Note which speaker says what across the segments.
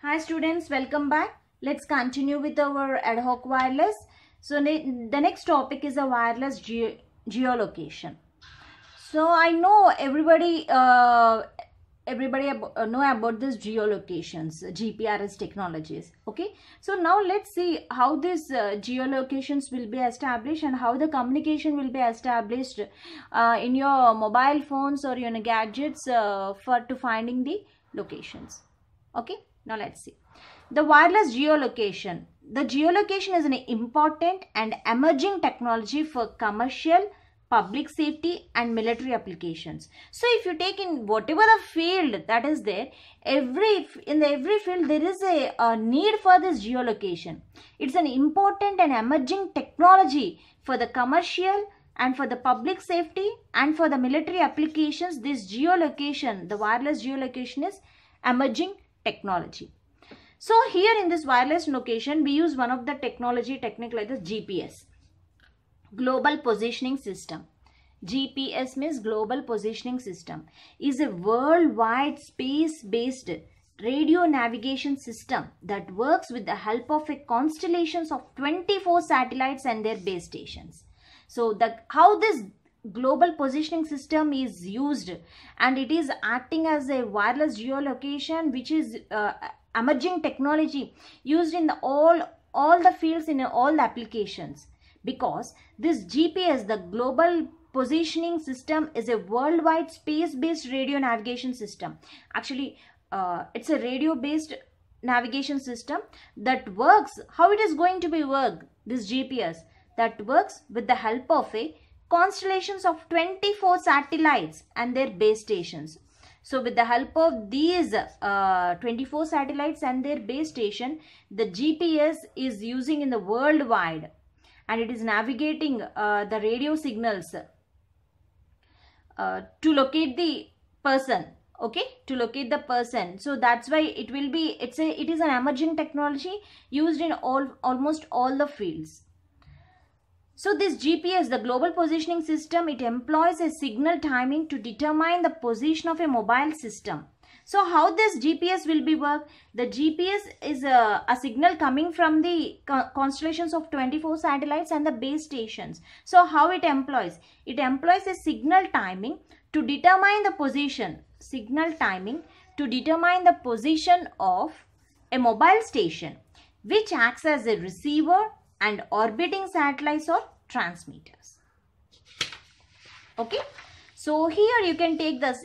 Speaker 1: Hi students, welcome back. Let's continue with our ad hoc wireless. So the next topic is a wireless geolocation. So I know everybody know about this geolocations, GPRS technologies. Okay, so now let's see how these geolocations will be established and how the communication will be established in your mobile phones or your gadgets to finding the locations. Okay, now let's see the wireless geolocation. The geolocation is an important and emerging technology for commercial, public safety and military applications. So if you take in whatever the field that is there, every field there is a need for this geolocation. It's an important and emerging technology for the commercial and for the public safety and for the military applications. This geolocation, the wireless geolocation, is emerging technology. So here in this wireless location, we use one of the technique like the GPS. Global Positioning System. GPS means Global Positioning System. Is a worldwide space-based radio navigation system that works with the help of a constellations of 24 satellites and their base stations. So how this global positioning system is used, and it is acting as a wireless geolocation, which is emerging technology used in all the fields, in all the applications. Because this GPS, the global positioning system, is a worldwide space-based radio navigation system. Actually, it's a radio-based navigation system that works. How it is going to be work? This GPS that works with the help of a constellations of 24 satellites and their base stations. So with the help of these 24 satellites and their base station, the GPS is using in the worldwide, and it is navigating the radio signals to locate the person. Okay, to locate the person. So that's why it is an emerging technology used in almost all the fields. So this GPS, the global positioning system, it employs a signal timing to determine the position of a mobile system. So how this GPS will be work? The GPS is a signal coming from the constellations of 24 satellites and the base stations. So how it employs? It employs a signal timing to determine the position. Signal timing to determine the position of a mobile station, which acts as a receiver and orbiting satellites or transmitters. Okay, so here you can take this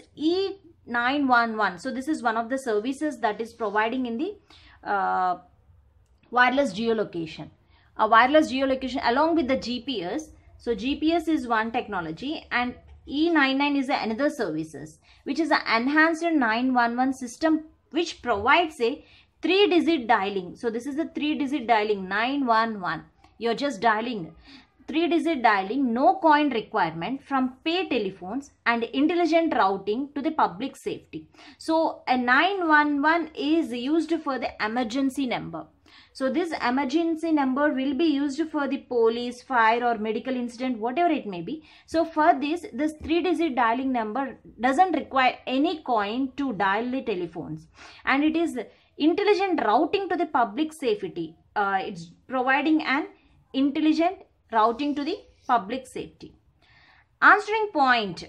Speaker 1: E911. So this is one of the services that is providing in the wireless geolocation. A wireless geolocation along with the GPS. So GPS is one technology, and E99 is another services, which is an enhanced 911 system which provides a 3-digit dialing. So this is a 3-digit dialing, 911. You're just dialing 3-digit dialing, no coin requirement from pay telephones, and intelligent routing to the public safety. So a 911 is used for the emergency number. So this emergency number will be used for the police, fire or medical incident, whatever it may be. So for this 3-digit dialing number doesn't require any coin to dial the telephones, and it is intelligent routing to the public safety. It's providing an intelligent routing to the public safety. Answering point.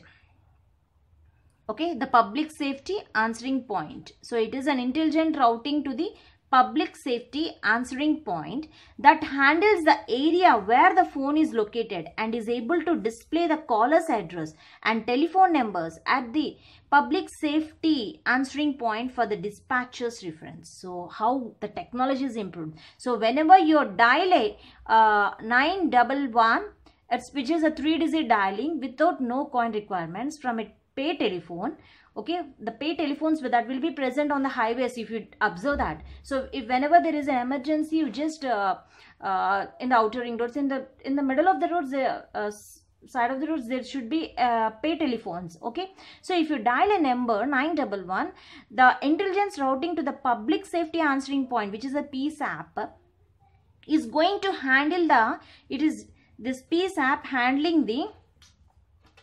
Speaker 1: Okay, the public safety answering point. So it is an intelligent routing to the public safety answering point that handles the area where the phone is located and is able to display the caller's address and telephone numbers at the public safety answering point for the dispatcher's reference. So how the technology is improved. So whenever you dial a 911, which is a 3-digit dialing without no coin requirements from a pay telephone. Okay, the pay telephones that will be present on the highways, if you observe that. So if whenever there is an emergency, you just in the outer ring roads, in the middle of the roads, side of the roads, there should be pay telephones. Okay, so if you dial a number 911, the intelligence routing to the public safety answering point, which is a PSAP, is going to handle this PSAP handling the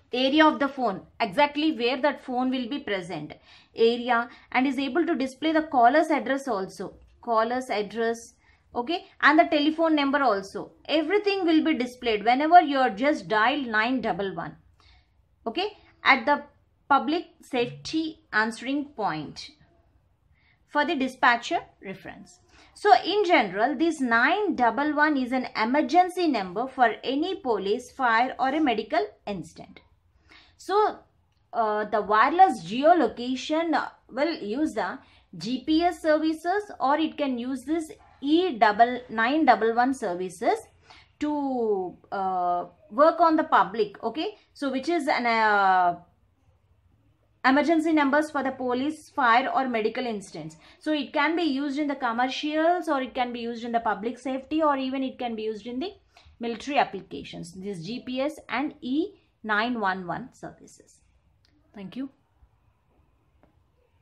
Speaker 1: area of the phone, exactly where that phone will be present, area, and is able to display the caller's address also, caller's address, okay, and the telephone number also. Everything will be displayed whenever you are just dial 911, okay, at the public safety answering point for the dispatcher reference. So in general, this 911 is an emergency number for any police, fire or a medical incident. So the wireless geolocation will use the GPS services, or it can use this E911 services to work on the public, okay. So which is an emergency numbers for the police, fire or medical incidents. So it can be used in the commercials, or it can be used in the public safety, or even it can be used in the military applications, this GPS and E911 services. Thank you.